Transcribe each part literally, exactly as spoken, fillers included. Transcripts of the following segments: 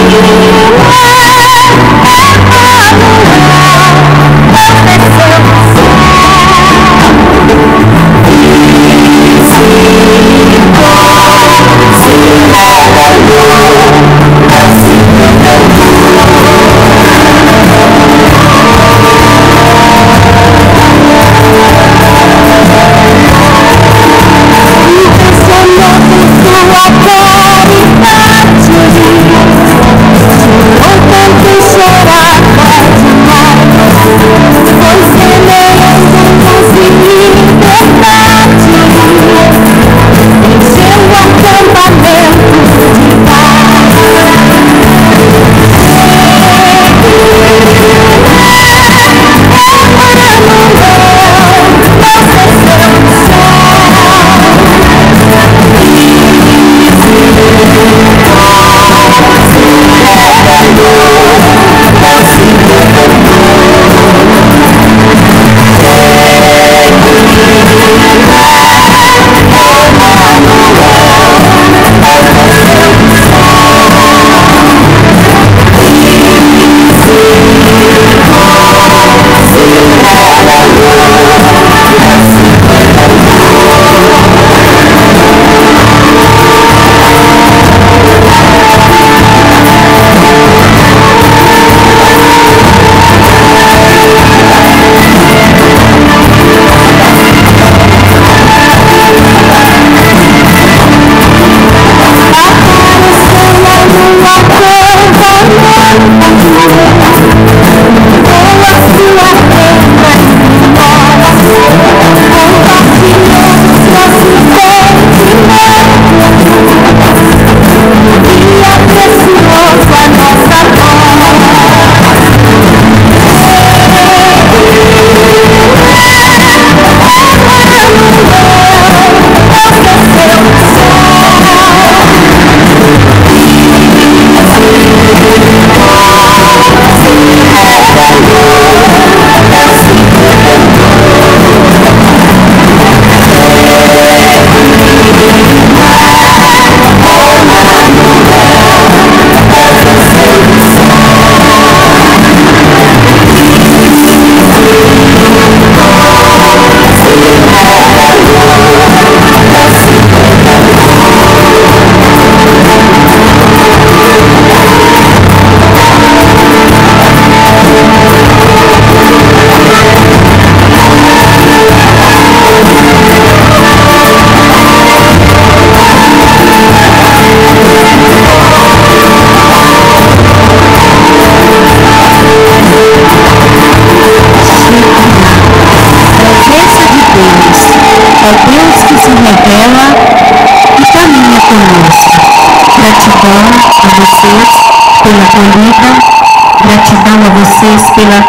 pela acolhida, gratidão a vocês pela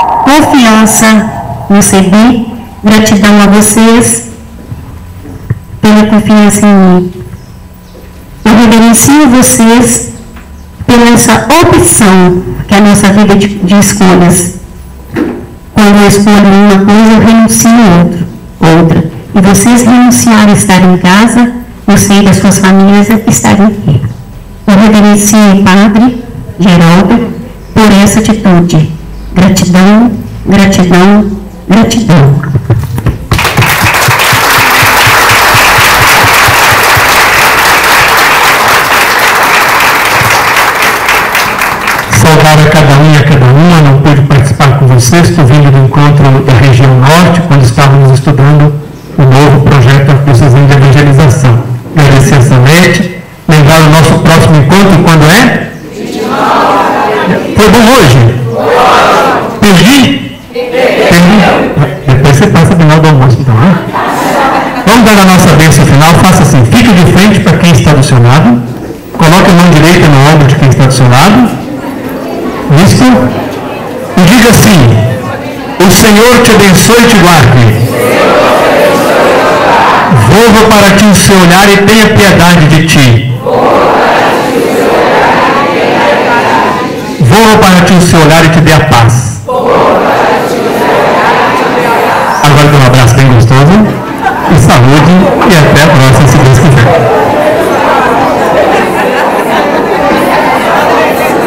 confiança no C B, gratidão a vocês pela confiança em mim. Eu reverencio vocês pela essa opção que é a nossa vida de, de escolhas. Quando eu escolho uma coisa, eu renuncio a outra, outra. E vocês renunciaram a estar em casa, eu sei das suas famílias estarem aqui. Eu reverencio o Padre Geraldo por essa atitude. Gratidão, gratidão, gratidão. Saudar a cada um e a cada uma, não pude participar com vocês, estou vindo do encontro da região norte, quando estávamos estudando o novo projeto da Associação de Evangelização. Agradecer a Sanete, lembrar o nosso próximo encontro, quando é? Foi bom hoje? Perdi? Perdi? Depois você passa o final do almoço, então, né? Vamos dar a nossa bênção final, faça assim, fique de frente para quem está do seu lado, coloque a mão direita no ombro de quem está do seu lado, isso, e diga assim: o Senhor te abençoe e te guarde. Volva para ti o seu olhar e tenha piedade de ti. Volva para ti o seu olhar e te dê a paz. Agora dê um abraço bem gostoso e saúde e até a próxima, se Deus quiser.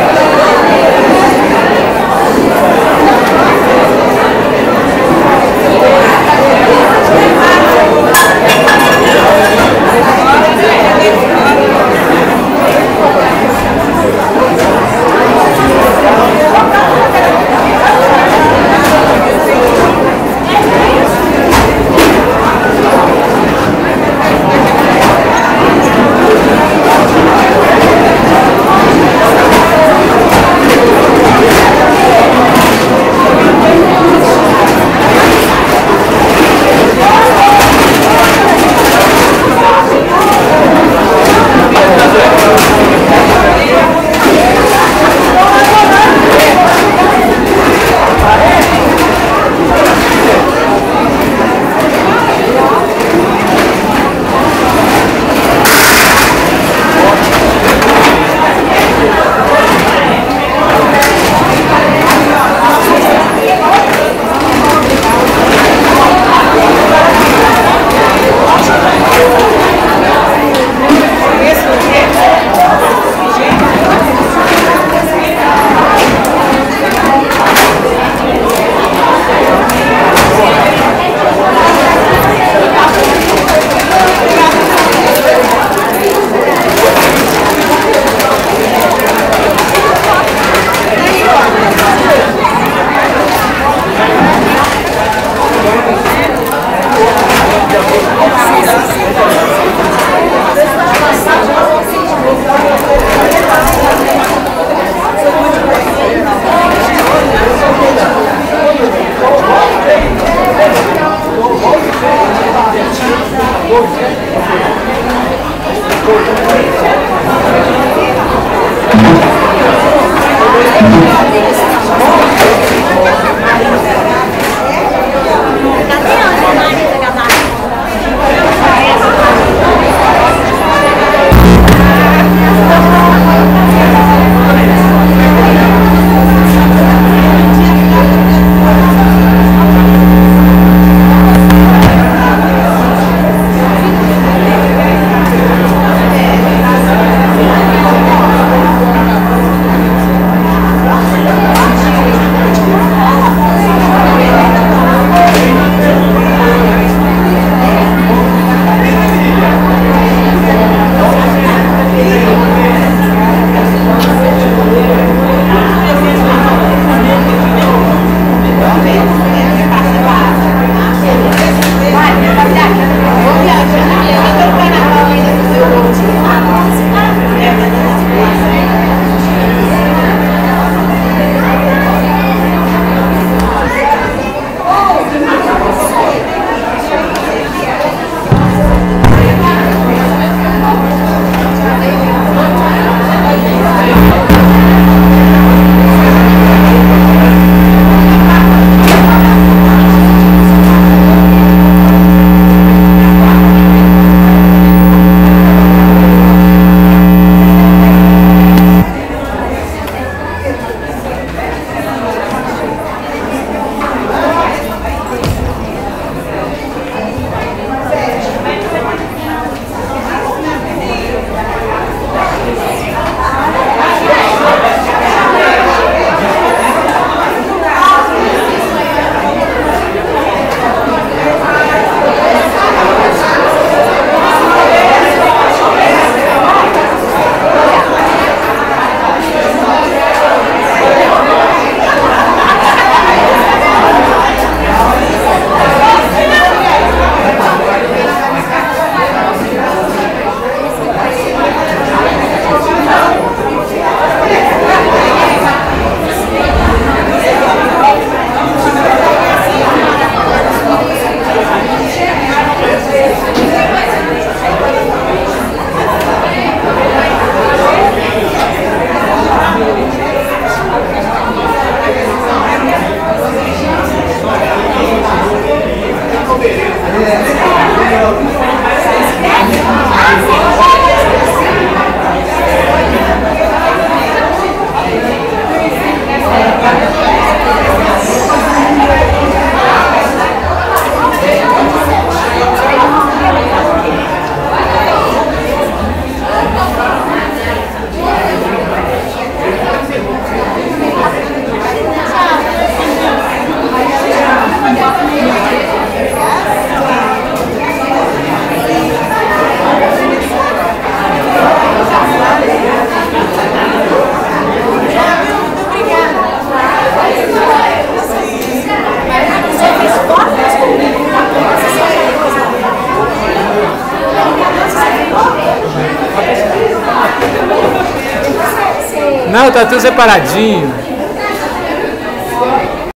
Não, tá tudo separadinho.